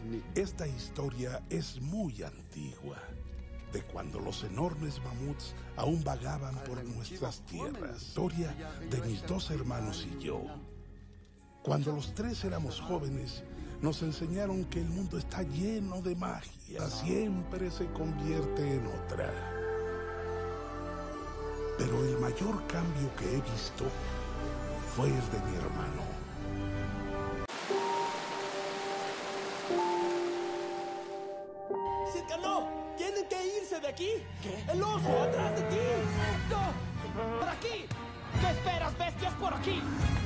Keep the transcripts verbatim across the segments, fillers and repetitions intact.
Esta historia es muy antigua, de cuando los enormes mamuts aún vagaban por nuestras tierras. Historia de mis dos hermanos y yo. Cuando los tres éramos jóvenes, nos enseñaron que el mundo está lleno de magia. Siempre se convierte en otra. Pero el mayor cambio que he visto fue el de mi hermano. ¡Sitka, no! ¡Tienen que irse de aquí! ¿Qué? ¡El oso atrás de ti! ¡No! ¡Por aquí! ¿Qué esperas, bestias, por aquí?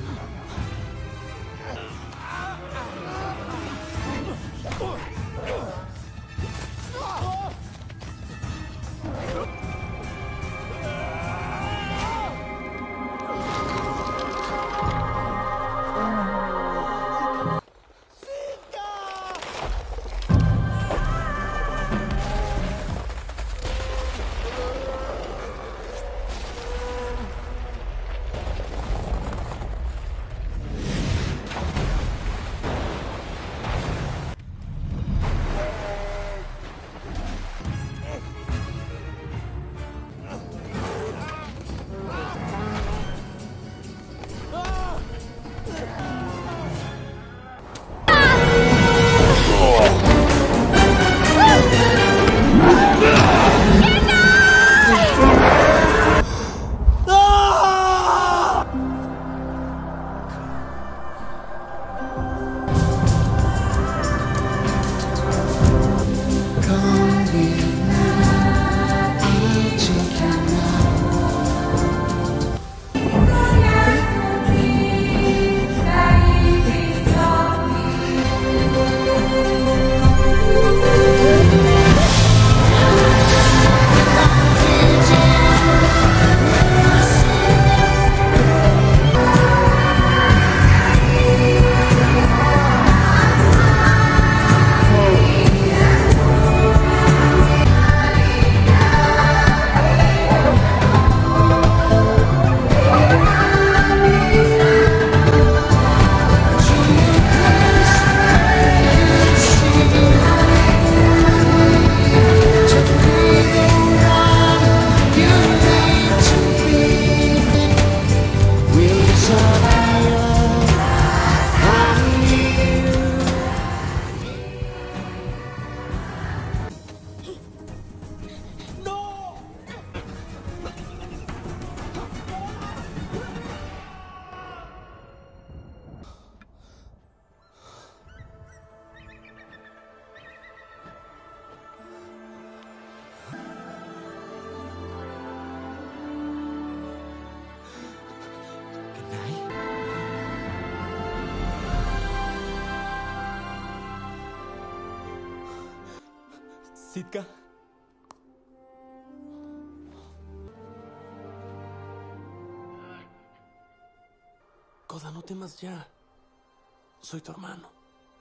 Sitka. Koda, no temas ya. Soy tu hermano.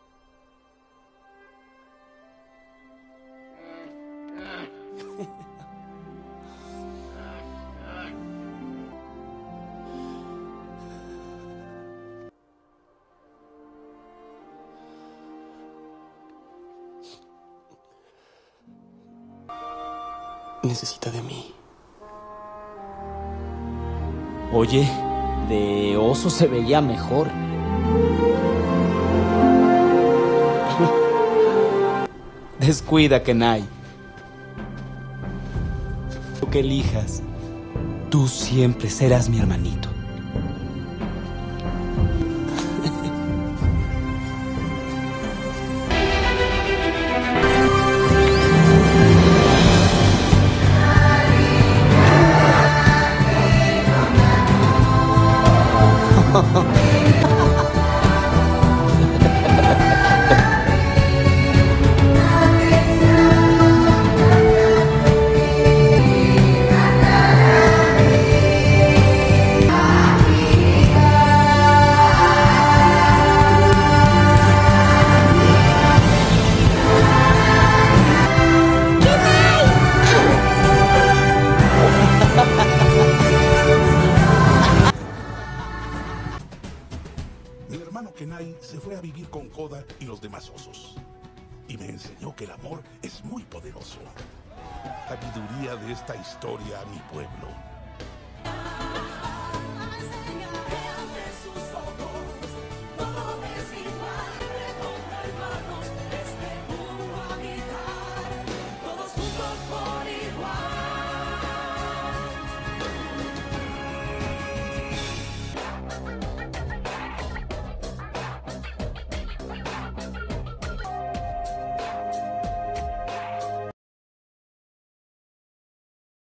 Necesita de mí. Oye, de oso se veía mejor. Descuida, Kenai. Lo que elijas, tú siempre serás mi hermanito. Mi hermano Kenai se fue a vivir con Koda y los demás osos. y me enseñó que el amor es muy poderoso. Sabiduría de esta historia a mi pueblo.